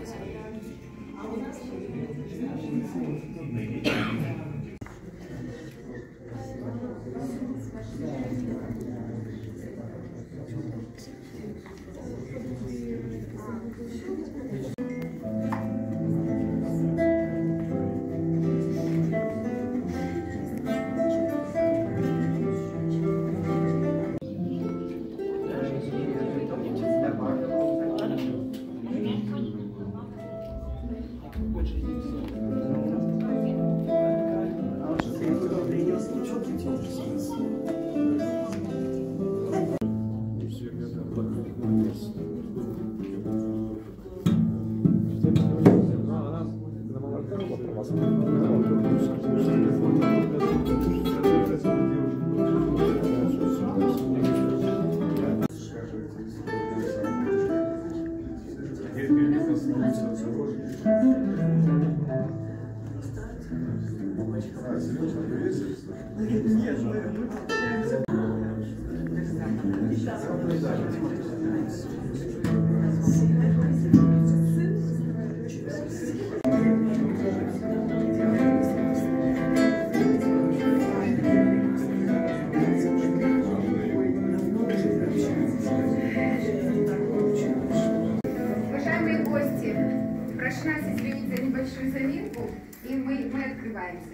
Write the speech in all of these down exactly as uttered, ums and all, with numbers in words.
Уважаемые гости, прошу нас извинить за небольшую заминку, и мы, мы открываемся.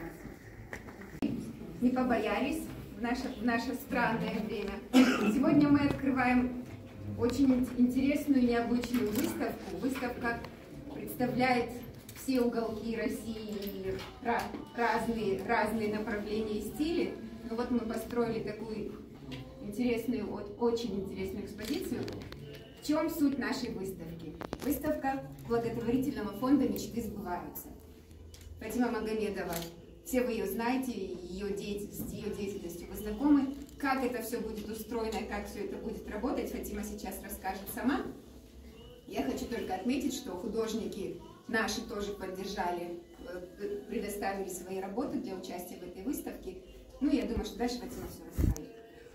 Не побоялись в наше, в наше странное время. Сегодня мы открываем очень интересную и необычную выставку. Выставка представляет все уголки России, разные, разные направления и стили. Ну вот мы построили такую интересную, очень интересную экспозицию. В чем суть нашей выставки? Выставка благотворительного фонда «Мечты сбываются». Фатима Магомедова, все вы ее знаете, ее деятельность, ее деятельностью вы знакомы. Как это все будет устроено, как все это будет работать, Фатима сейчас расскажет сама. Я хочу только отметить, что художники наши тоже поддержали, предоставили свои работы для участия в этой выставке. Ну, я думаю, что дальше Фатима все расскажет.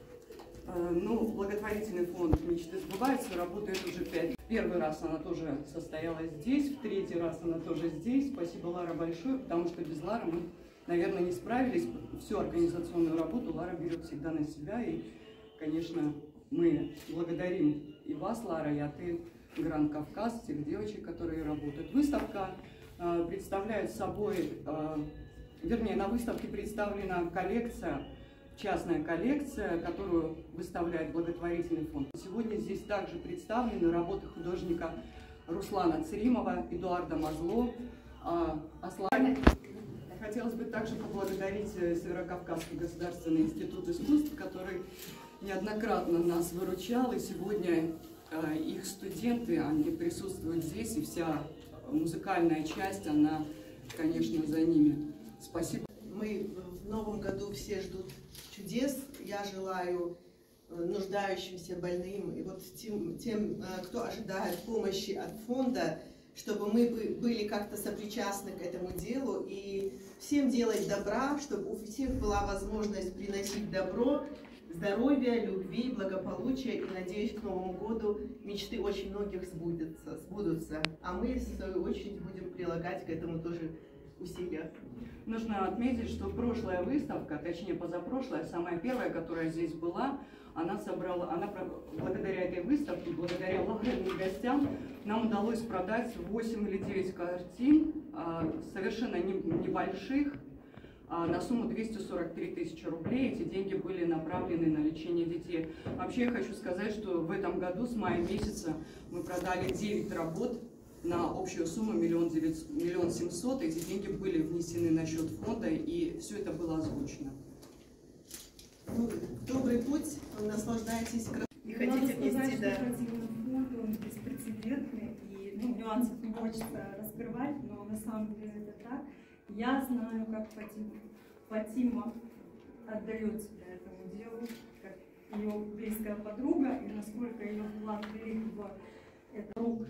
Ну, благотворительный фонд «Мечты сбываются» работает уже пять лет. Первый раз она тоже состоялась здесь, в третий раз она тоже здесь. Спасибо, Лара, большое, потому что без Лары мы, наверное, не справились. Всю организационную работу Лара берет всегда на себя. И, конечно, мы благодарим и вас, Лара, и АТ Гранд Кавказ, тех девочек, которые работают. Выставка э, представляет собой, э, вернее, на выставке представлена коллекция, частная коллекция, которую выставляет благотворительный фонд. Сегодня здесь также представлены работы художника Руслана Церимова, Эдуарда Мазло, Аслана. Хотелось бы также поблагодарить Северокавказский государственный институт искусств, который неоднократно нас выручал, и сегодня их студенты, они присутствуют здесь, и вся музыкальная часть, она, конечно, за ними. Спасибо. Мы в новом году все ждут чудес. Я желаю нуждающимся, больным и вот тем, тем, кто ожидает помощи от фонда, чтобы мы были как-то сопричастны к этому делу и всем делать добра, чтобы у всех была возможность приносить добро, здоровья, любви, благополучия. И, надеюсь, к Новому году мечты очень многих сбудутся, сбудутся. А мы, в свою очередь, будем прилагать к этому тоже усилия. Нужно отметить, что прошлая выставка, точнее позапрошлая, самая первая, которая здесь была, она собрала, она благодаря этой выставке, благодаря лояльным гостям, нам удалось продать восемь или девять картин, совершенно небольших, на сумму двести сорок три тысячи рублей. Эти деньги были направлены на лечение детей. Вообще я хочу сказать, что в этом году с мая месяца мы продали девять работ на общую сумму миллион семьсот. Эти деньги были внесены на счет фонда, и все это было озвучено. Ну, добрый путь, наслаждайтесь. Не хотите внести, да? Фонд, он беспрецедентный, и ну, нюансов не хочется раскрывать, но на самом деле это так. Я знаю, как Фатима, Фатима отдает себя этому делу, как ее близкая подруга, и насколько ее вклад велик в этот рук.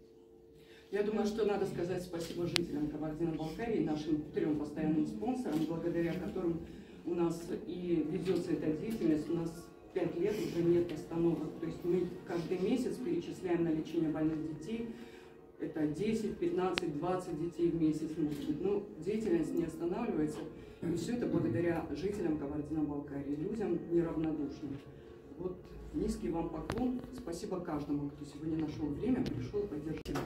Я думаю, что надо сказать спасибо жителям Кабардино-Балкарии, нашим трем постоянным спонсорам, благодаря которым у нас и ведется эта деятельность. У нас пять лет уже нет остановок. То есть мы каждый месяц перечисляем на лечение больных детей это десять, пятнадцать, двадцать детей в месяц, может быть. Но деятельность не останавливается. И все это благодаря жителям Кабардино-Балкарии, людям неравнодушным. Вот низкий вам поклон. Спасибо каждому, кто сегодня нашел время, пришел и поддержал.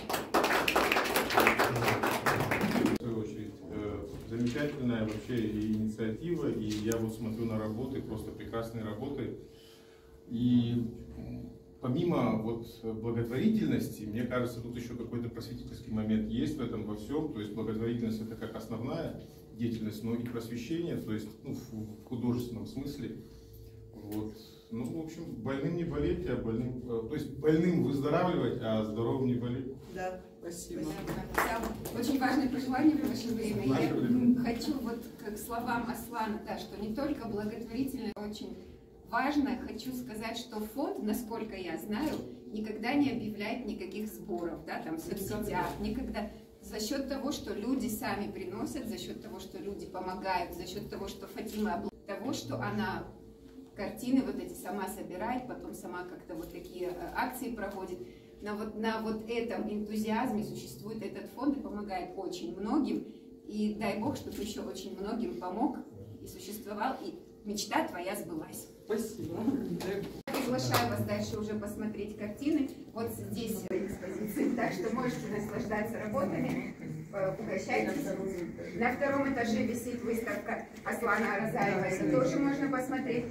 В свою очередь, замечательная вообще и инициатива, и я вот смотрю на работы, просто прекрасные работы. И помимо вот благотворительности, мне кажется, тут еще какой-то просветительский момент есть в этом во всем. То есть благотворительность — это как основная деятельность, но и просвещение, то есть ну, в художественном смысле. Вот. Ну, в общем, больным не болеть, а больным, то есть больным выздоравливать, а здоровым не болеть. Да. Спасибо. Да, очень важное пожелание в наше время. Я хочу вот к словам Аслана, да, что не только благотворительность, очень важно, хочу сказать, что фонд, насколько я знаю, никогда не объявляет никаких сборов, да, там в соцсетях, никогда. За счет того, что люди сами приносят, за счет того, что люди помогают, за счет того, что Фатима обладает, того, что она картины вот эти сама собирает, потом сама как-то вот такие акции проводит. На вот, на вот этом энтузиазме существует этот фонд и помогает очень многим. И дай Бог, чтобы еще очень многим помог и существовал, и мечта твоя сбылась. Спасибо. Приглашаю вас дальше уже посмотреть картины. Вот здесь экспозиции, так что можете наслаждаться работами, угощайтесь. На втором этаже висит выставка Аслана Аразаева, это тоже можно посмотреть.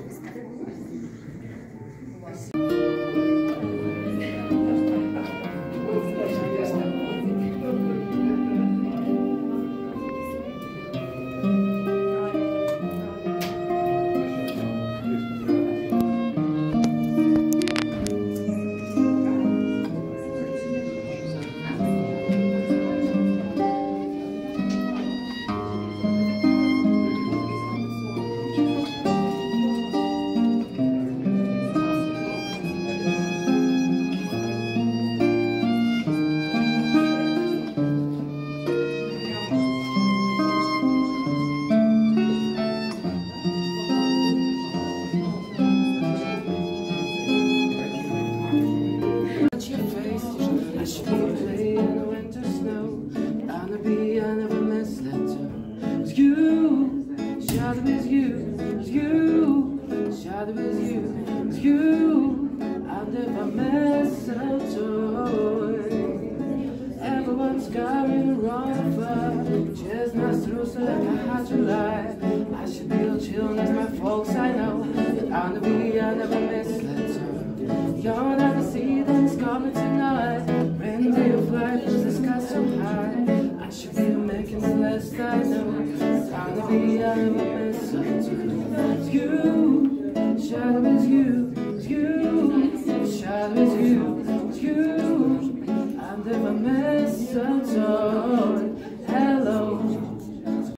Everyone's going wrong for chestnuts through so like I had to lie. I should be all chill as my folks I know. But on the way I never mistletoe. You'll never see things coming tonight. When day of life is the sky so high. I should be making the last I know. But on the way I never mistletoe. It's you, shadow is you, it's you, shadow is you, it's you. Under my mistletoe.